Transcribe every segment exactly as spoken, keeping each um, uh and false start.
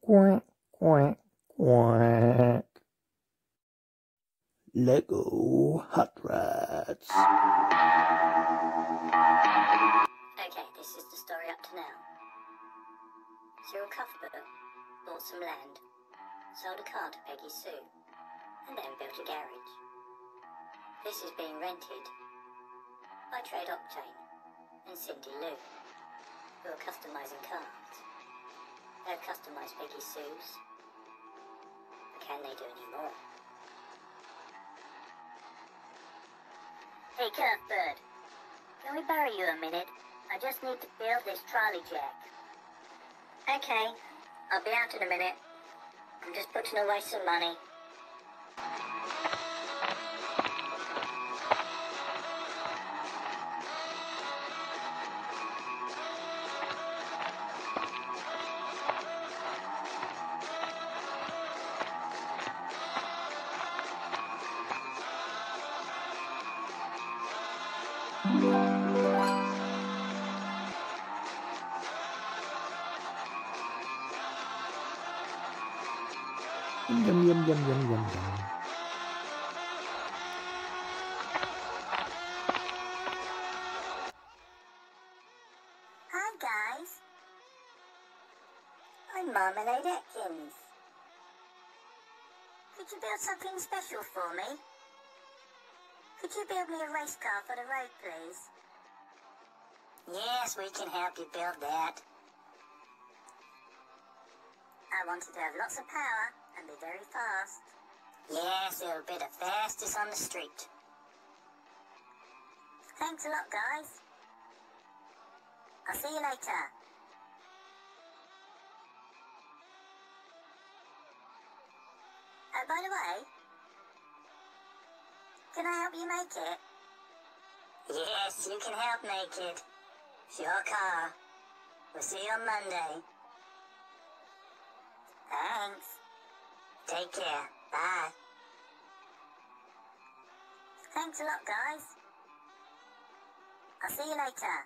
Quack, quack, quack. Lego Hot Rats. Okay, this is the story up to now. Cyril Cuthbert bought some land, sold a car to Peggy Sue, and then built a garage. This is being rented by Trade Octane and Cindy Lou, who are customising cars. They've customised Peggy Sue's, but can they do any more? Hey Cuthbert, can we borrow you a minute? I just need to build this trolley jack. Okay, I'll be out in a minute. I'm just putting away some money. Yum, yum, yum, yum, yum, yum. Hi guys, I'm Marmalade Atkins. Could you build something special for me? Could you build me a race car for the road, please? Yes, we can help you build that. I want it to have lots of power and be very fast. Yes, it'll be the fastest on the street. Thanks a lot, guys. I'll see you later. Oh, by the way, can I help you make it? Yes, you can help make it. It's your car. We'll see you on Monday. Thanks. Take care. Bye. Thanks a lot, guys. I'll see you later.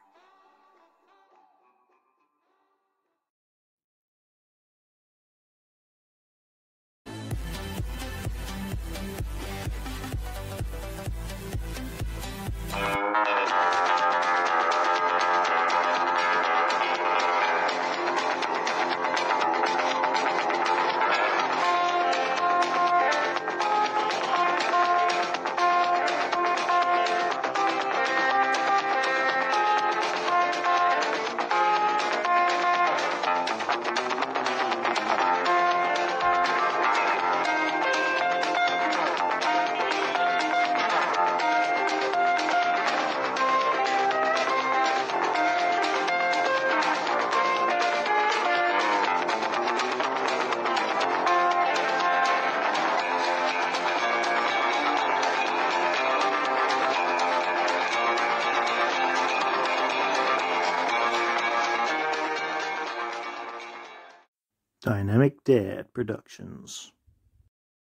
Dynamic Dad Productions.